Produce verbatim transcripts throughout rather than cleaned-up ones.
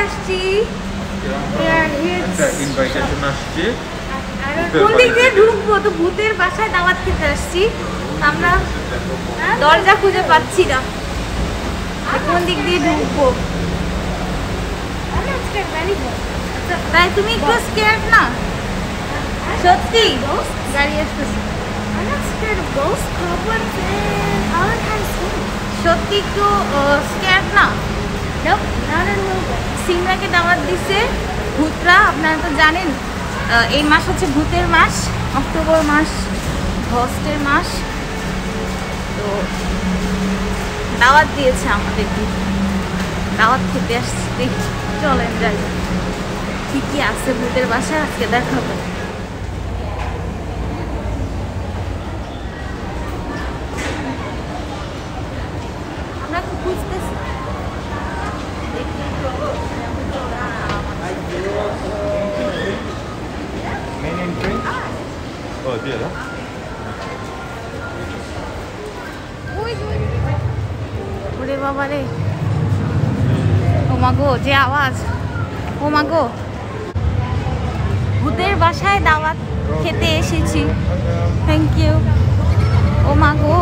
আসছি। ইনভাইটেশন আসছে। কোন দিক দিয়ে ঢুকবো? তো ভূতের বাসায় দাওয়াত খেতে আসছি, আমরা দরজা খুঁজে পাচ্ছি না, কোন দিক দিয়ে ঢুকবো। তাই তুমি একটু স্কেয়ার্ড না? সত্যি গাড়ি আসতেছে, সত্যি একটু স্কেয়ার্ড না? সিমরাকে দাওয়াত দিছে ভূতরা। আপনারা তো জানেন এই মাস হচ্ছে ভূতের মাস, অক্টোবর মাস ঘষ্টের মাস। তো দাওয়াত দিয়েছে আমাদেরকে, দাওয়াত খেতে আসছি। চলেন যাই, কি কি আছে ভূতের বাসায় আজকে দেখাবো। আমরা তো খুঁজতেছি। Main entry? Oh, there, huh? ওরে বাবা রে, ও মা গো যে আওয়াজ, ও মা গো। ভূতের বাসায় দাওয়াত খেতে এসেছি। Thank you. ও মা গো,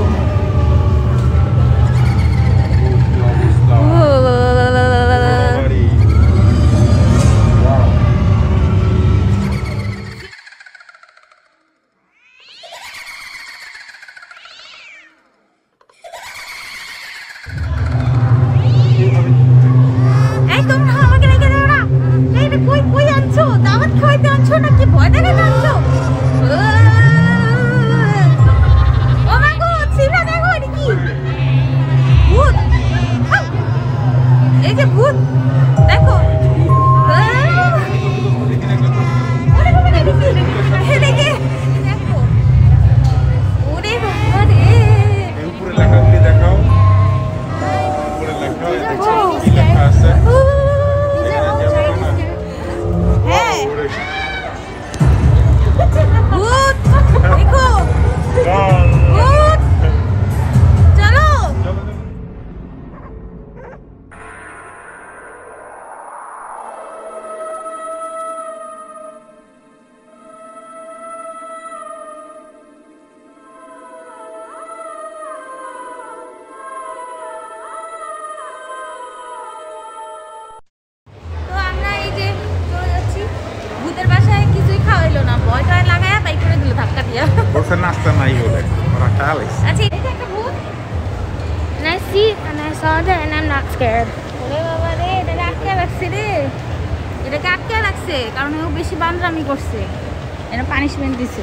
নাস্তা নাই বলে ওরা টালাইছে। আচ্ছা এটা একটা ভূত। And I see and I saw that and I'm not scared. ওরে বাবা রে, এটা আটকে রাখছে রে, এটাকে আটকে রাখছে কারণ ও বেশি বান্দরামি করছে, এটা পানিশমেন্ট দিছে।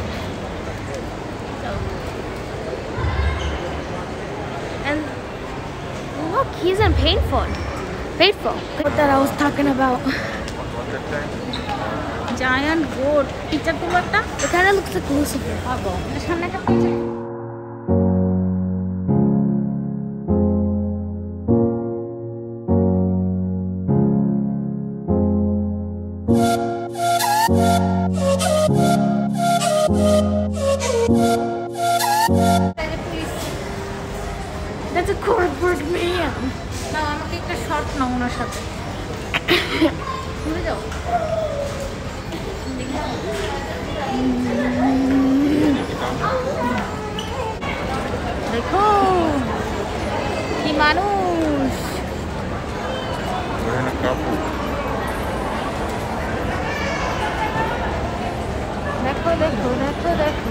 And look, he's in painful. Painful. What that I was talking about. Giant goat. Picture তুলো একটা? It kind of looks like Lucifer. পাবো। এর সামনে একটা picture. That's a cardboard man. না আমাকে একটা শর্ট নাও ওনার সাথে। ভুলে যাও। দেখো কি মানুষ, দেখো দেখো দেখো দেখো।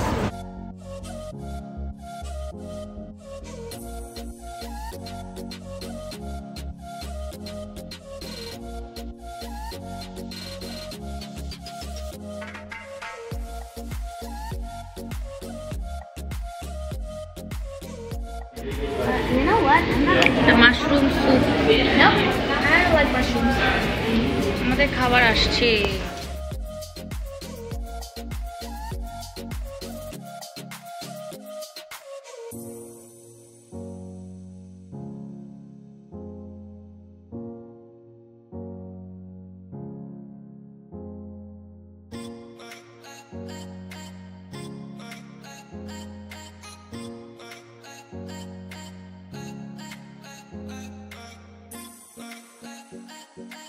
You know what? I'm not like the mushroom soup. No, I don't like mushrooms. আমাদের খাবার আসছে। Bye.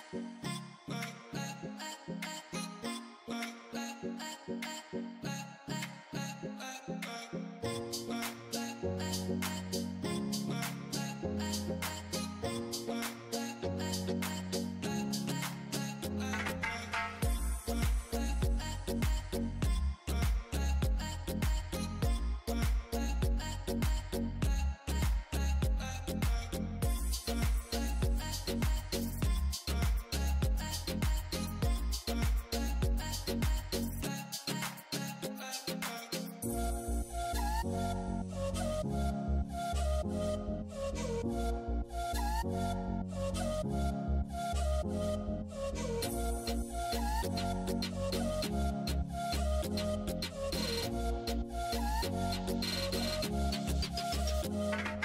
Thank you.